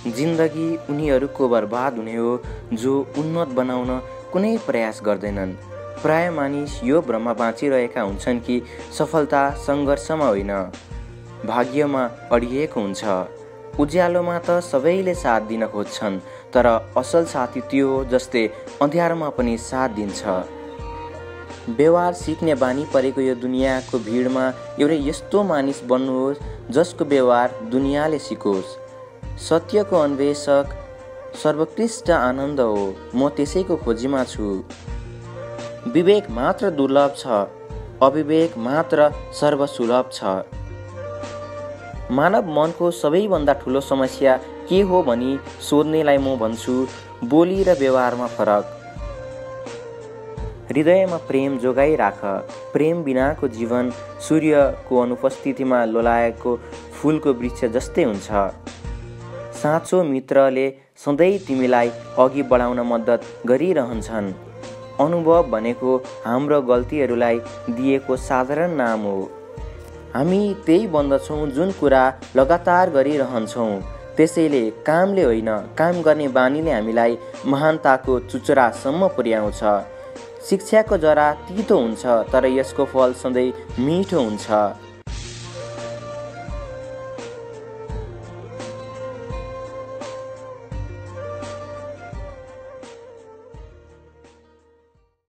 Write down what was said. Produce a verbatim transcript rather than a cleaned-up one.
जिन्दगी उनीहरूको बर्बाद हुने हो जो उन्नत बनाउन कुनै प्रयास गर्दैनन्। प्राय मानिस यो भ्रममा बाँचिरहेका हुन्छन् कि सफलता सङ्घर्षमा होइन, भाग्यमा अडिएको हुन्छ। उज्यालोमा त सबैले साथ दिन खोज्छन्, तर असल साथी त्यो हो जसले अँध्यारोमा पनि साथ दिन्छ। व्यवहार सिक्ने बानी परेको यो दुनियाँको भिडमा एउटै यस्तो मानिस बन्नुहोस् जसको व्यवहार दुनियाँले सिकोस्। सत्यको अन्वेषक सर्वोत्कृष्ट आनन्द हो, म त्यसैको खोजीमा छु। विवेक मात्र दुर्लभ छ, अविवेक मात्र सर्वसुलभ छ। मानव मनको सबैभन्दा ठुलो समस्या के हो भनी सोध्नेलाई म भन्छु, बोली र व्यवहारमा फरक। हृदयमा प्रेम जोगाइराख। प्रेम बिनाको जीवन सूर्यको अनुपस्थितिमा लोलाएको फुलको वृक्ष जस्तै हुन्छ। साँचो मित्रले सधैँ तिमीलाई अघि बढाउन मद्दत गरिरहन्छन्। अनुभव भनेको हाम्रो गल्तीहरूलाई दिएको साधारण नाम हो। हामी त्यही बन्दछौँ जुन कुरा लगातार गरिरहन्छौँ। त्यसैले कामले होइन, काम गर्ने बानीले हामीलाई महानताको चुचुरासम्म पुर्याउँछ। शिक्षाको जरा तितो हुन्छ, तर यसको फल सधैँ मिठो हुन्छ।